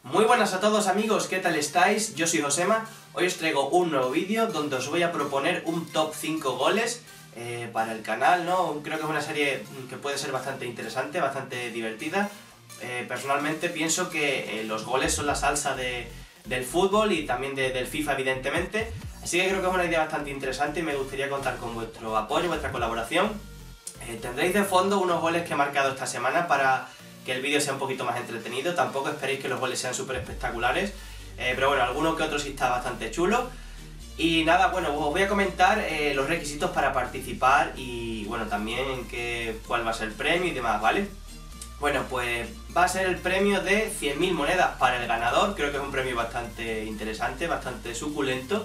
Muy buenas a todos amigos, ¿qué tal estáis? Yo soy Josema, hoy os traigo un nuevo vídeo donde os voy a proponer un top 5 goles para el canal, ¿no? Creo que es una serie que puede ser bastante interesante, bastante divertida. Personalmente pienso que los goles son la salsa del fútbol y también del FIFA evidentemente, así que creo que es una idea bastante interesante y me gustaría contar con vuestro apoyo, vuestra colaboración. Tendréis de fondo unos goles que he marcado esta semana para que el vídeo sea un poquito más entretenido. Tampoco esperéis que los goles sean súper espectaculares, pero bueno, alguno que otro sí está bastante chulo. Y nada, bueno, os voy a comentar los requisitos para participar y bueno, también cuál va a ser el premio y demás, ¿vale? Bueno, pues va a ser el premio de 100.000 monedas para el ganador. Creo que es un premio bastante interesante, bastante suculento.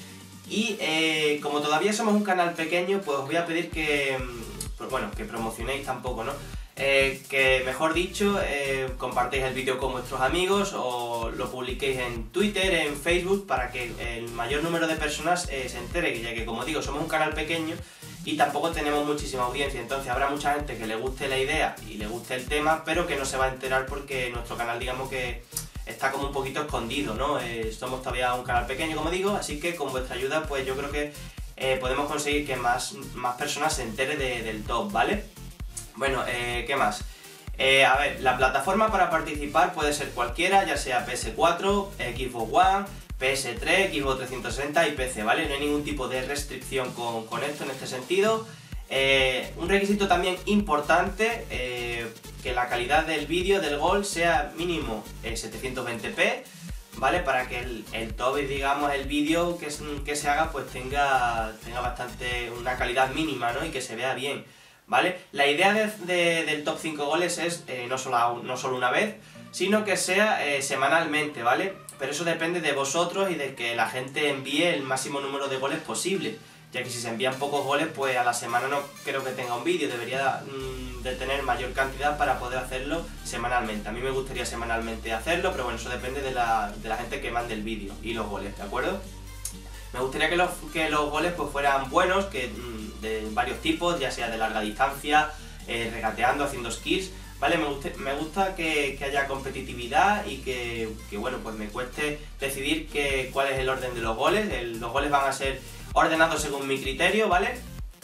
Y como todavía somos un canal pequeño, pues os voy a pedir que, pues bueno, que promocionéis tampoco, ¿no? Que mejor dicho, compartáis el vídeo con vuestros amigos o lo publiquéis en Twitter, en Facebook, para que el mayor número de personas se entere, ya que como digo, somos un canal pequeño y tampoco tenemos muchísima audiencia, entonces habrá mucha gente que le guste la idea y le guste el tema, pero que no se va a enterar porque nuestro canal, digamos que está como un poquito escondido, ¿no? Somos todavía un canal pequeño, como digo, así que con vuestra ayuda, pues yo creo que podemos conseguir que más personas se enteren del top, ¿vale? Bueno, ¿qué más? A ver, la plataforma para participar puede ser cualquiera, ya sea PS4, Xbox One, PS3, Xbox 360 y PC, ¿vale? No hay ningún tipo de restricción con esto en este sentido. Un requisito también importante, que la calidad del vídeo, del gol, sea mínimo 720p, ¿vale? Para que el top, digamos, el vídeo que se haga, pues tenga bastante una calidad mínima, ¿no? Y que se vea bien, ¿vale? La idea del top 5 goles es no solo una vez, sino que sea semanalmente, ¿vale? Pero eso depende de vosotros y de que la gente envíe el máximo número de goles posible, ya que si se envían pocos goles, pues a la semana no creo que tenga un vídeo, debería de tener mayor cantidad para poder hacerlo semanalmente. A mí me gustaría semanalmente hacerlo, pero bueno, eso depende de la gente que mande el vídeo y los goles, ¿de acuerdo? Me gustaría que los goles pues fueran buenos, de varios tipos, ya sea de larga distancia, regateando, haciendo skills, ¿vale? Me gusta que haya competitividad y que bueno, pues me cueste decidir cuál es el orden de los goles. Los goles van a ser ordenados según mi criterio, ¿vale?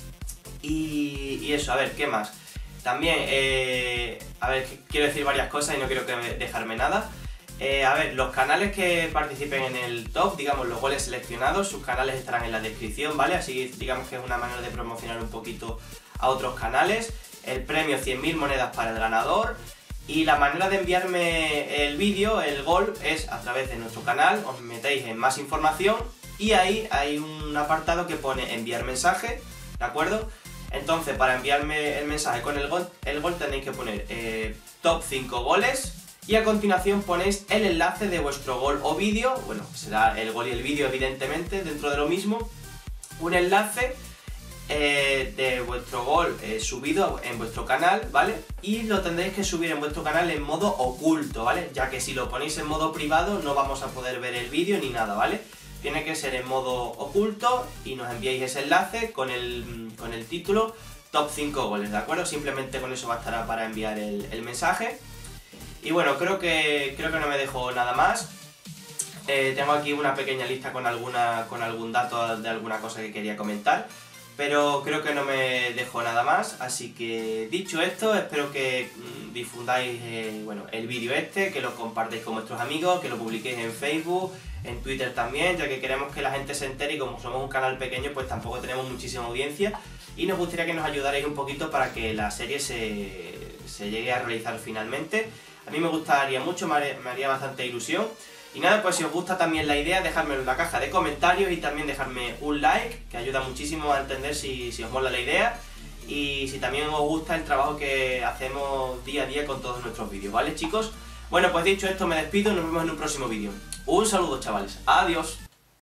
Y eso, a ver, ¿qué más? También, a ver, quiero decir varias cosas y no quiero dejarme nada. A ver, los canales que participen en el top, digamos los goles seleccionados, sus canales estarán en la descripción, ¿vale? Así digamos que es una manera de promocionar un poquito a otros canales. El premio 100.000 monedas para el ganador. Y la manera de enviarme el vídeo, el gol, es a través de nuestro canal. Os metéis en más información y ahí hay un apartado que pone enviar mensaje, ¿de acuerdo? Entonces para enviarme el mensaje con el gol tenéis que poner top 5 goles. Y a continuación ponéis el enlace de vuestro gol o vídeo, bueno, será el gol y el vídeo evidentemente dentro de lo mismo, un enlace de vuestro gol subido en vuestro canal, ¿vale? Y lo tendréis que subir en vuestro canal en modo oculto, ¿vale? Ya que si lo ponéis en modo privado no vamos a poder ver el vídeo ni nada, ¿vale? Tiene que ser en modo oculto y nos enviáis ese enlace con el título top 5 goles, ¿de acuerdo? Simplemente con eso bastará para enviar el mensaje. Y bueno, creo que no me dejo nada más. Tengo aquí una pequeña lista con algún dato de alguna cosa que quería comentar, pero creo que no me dejo nada más, así que dicho esto, espero que difundáis bueno, el vídeo que lo compartáis con vuestros amigos, que lo publiquéis en Facebook, en Twitter también, ya que queremos que la gente se entere y como somos un canal pequeño, pues tampoco tenemos muchísima audiencia y nos gustaría que nos ayudarais un poquito para que la serie se llegue a realizar finalmente. A mí me gustaría mucho, me haría bastante ilusión. Y nada, pues si os gusta también la idea, dejadmelo en la caja de comentarios y también dejadme un like, que ayuda muchísimo a entender si os mola la idea y si también os gusta el trabajo que hacemos día a día con todos nuestros vídeos, ¿vale, chicos? Bueno, pues dicho esto me despido y nos vemos en un próximo vídeo. Un saludo, chavales. Adiós.